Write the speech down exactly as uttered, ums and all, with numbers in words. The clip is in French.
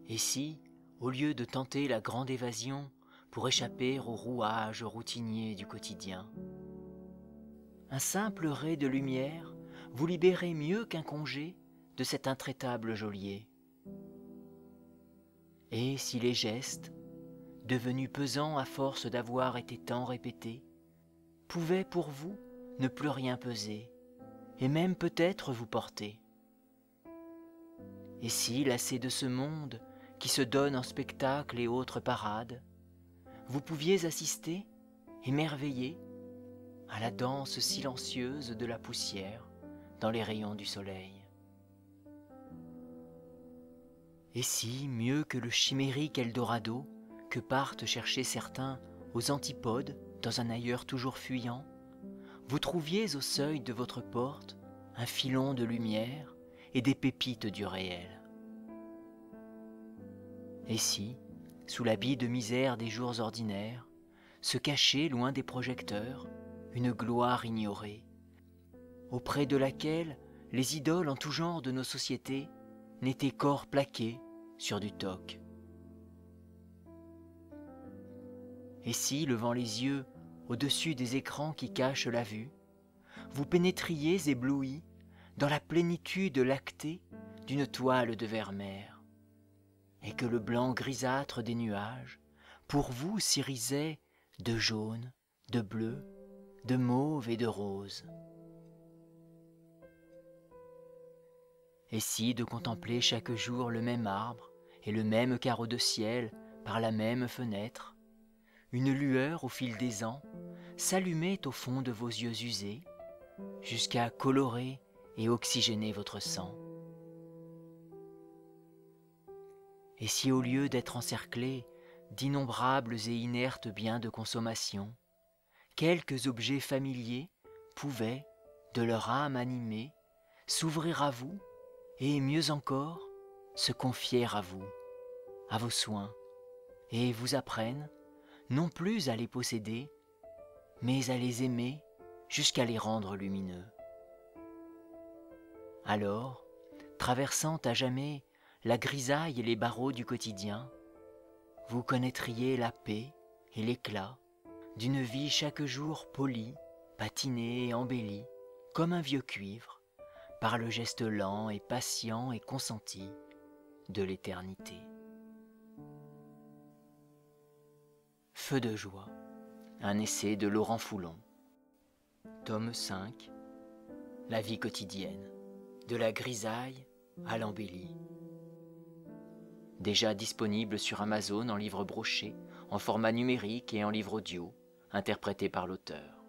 Et si, au lieu de tenter la grande évasion pour échapper au rouage routinier du quotidien, un simple ray de lumière vous libérait mieux qu'un congé de cet intraitable geôlier? Et si les gestes, devenus pesants à force d'avoir été tant répétés, pouvaient pour vous ne plus rien peser, et même peut-être vous porter? Et si, lassé de ce monde qui se donne en spectacle et autres parades, vous pouviez assister, émerveillé, à la danse silencieuse de la poussière dans les rayons du soleil? Et si, mieux que le chimérique Eldorado que partent chercher certains aux antipodes dans un ailleurs toujours fuyant, vous trouviez au seuil de votre porte un filon de lumière et des pépites du réel? Et si, sous l'habit de misère des jours ordinaires, se cachait loin des projecteurs une gloire ignorée, auprès de laquelle les idoles en tout genre de nos sociétés n'étaient qu'or plaqué sur du toc? Et si, levant les yeux au-dessus des écrans qui cachent la vue, vous pénétriez ébloui dans la plénitude lactée d'une toile de vermeer, et que le blanc grisâtre des nuages pour vous s'irisait de jaune, de bleu, de mauve et de rose? Et si, de contempler chaque jour le même arbre et le même carreau de ciel par la même fenêtre, une lueur au fil des ans s'allumait au fond de vos yeux usés, jusqu'à colorer et oxygéner votre sang? Et si, au lieu d'être encerclés d'innombrables et inertes biens de consommation, quelques objets familiers pouvaient, de leur âme animée, s'ouvrir à vous et, mieux encore, se confier à vous, à vos soins, et vous apprennent non plus à les posséder, mais à les aimer jusqu'à les rendre lumineux? Alors, traversant à jamais la grisaille et les barreaux du quotidien, vous connaîtriez la paix et l'éclat d'une vie chaque jour polie, patinée et embellie, comme un vieux cuivre, par le geste lent et patient et consenti de l'éternité. Feu de joie, un essai de Laurent Foulon. Tome cinq, la vie quotidienne, de la grisaille à l'embellie. Déjà disponible sur Amazon en livre broché, en format numérique et en livre audio, interprété par l'auteur.